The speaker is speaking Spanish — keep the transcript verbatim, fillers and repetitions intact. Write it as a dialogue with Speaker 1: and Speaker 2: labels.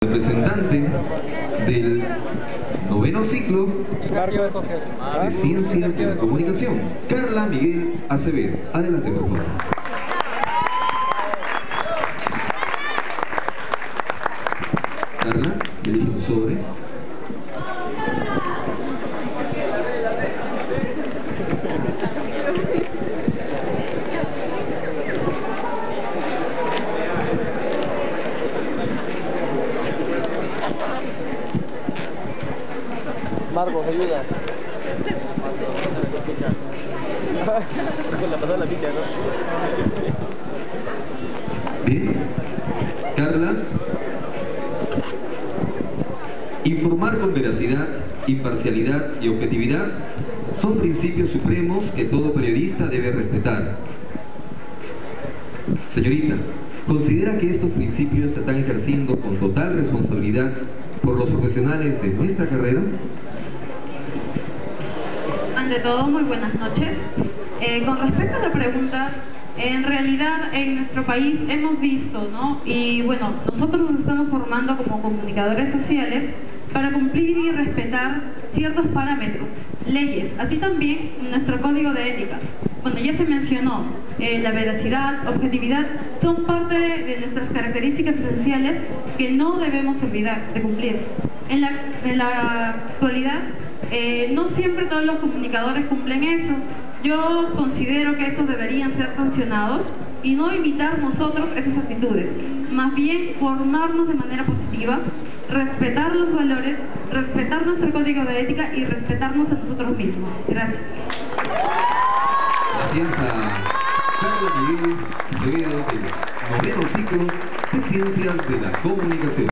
Speaker 1: representante del noveno ciclo de Ciencias de la Comunicación, Carla Miguel Acevedo. Adelante, por favor. Carla, elige un sobre.
Speaker 2: Marcos, ayuda. La pasada la pica, ¿no?
Speaker 1: Bien. Carla. Informar con veracidad, imparcialidad y objetividad son principios supremos que todo periodista debe respetar. Señorita, ¿considera que estos principios se están ejerciendo con total responsabilidad por los profesionales de nuestra carrera?
Speaker 3: Ante todo, muy buenas noches. Eh, con respecto a la pregunta, en realidad en nuestro país hemos visto, ¿no? Y bueno, nosotros nos estamos formando como comunicadores sociales para cumplir y respetar ciertos parámetros, leyes, así también nuestro código de ética. Bueno, ya se mencionó, eh, la veracidad, objetividad, son parte de, de nuestras características esenciales que no debemos olvidar de cumplir. En la, en la actualidad, eh, no siempre todos los comunicadores cumplen eso. Yo considero que estos deberían ser sancionados y no imitar nosotros esas actitudes. Más bien, formarnos de manera positiva, respetar los valores, respetar nuestro código de ética y respetarnos a nosotros mismos. Gracias.
Speaker 1: Gracias a Carla Miguel Acevedo del noveno ciclo de Ciencias de la Comunicación.